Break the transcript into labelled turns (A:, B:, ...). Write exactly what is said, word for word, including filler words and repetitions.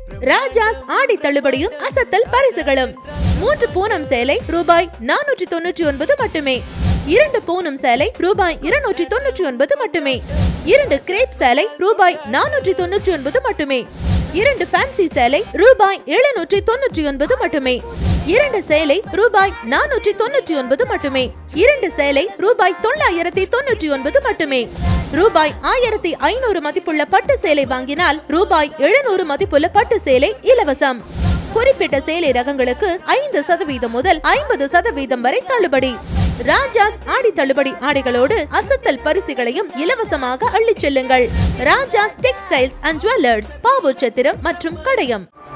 A: ராஜாஸ் ஆடி தள்ளுபடியும் அசத்தல் பரிசுகளும். மூன்று பூனம் சேலை ரூபாய் நானூற்றி தொன்னூற்றி ஒன்பது மட்டுமே. இரண்டு பூனம் சேலை ரூபாய் இருநூற்றி தொன்னூற்றி ஒன்பது மட்டுமே. இரண்டு கிரேப் சேலை ரூபாய் நானூற்றி தொன்னூற்றி ஒன்பது மட்டுமே. இரண்டு ஃபேன்சி சேலை ரூபாய் எழுநூற்றி தொன்னூற்றி ஒன்பது மட்டுமே. இரண்டு சேலை ரூபாய் நானூற்றி தொன்னூற்றி ஒன்பது மட்டுமே. இரண்டு சேலை ரூபாய் தொள்ளாயிரத்தி தொன்னூற்றி ஒன்பது மட்டுமே. ரூபாய் ஆயிரத்தி ஐநூறு மதிப்புள்ள பட்டு சேலை வாங்கினால் ரூபாய் எழுநூறு மதிப்புள்ள பட்டு சேலை இலவசம். குறிப்பிட்ட சேலை ரகங்களுக்கு ஐந்து சதவீதம் முதல் ஐம்பது சதவீதம் வரை தள்ளுபடி. ராஜாஸ் ஆடி தள்ளுபடி ஆடைகளோடு அசத்தல் பரிசுகளையும் இலவசமாக அள்ளிச் செல்லுங்கள். Raja's textiles and jewellers, Pavoor Chathiram மற்றும் கடையம்.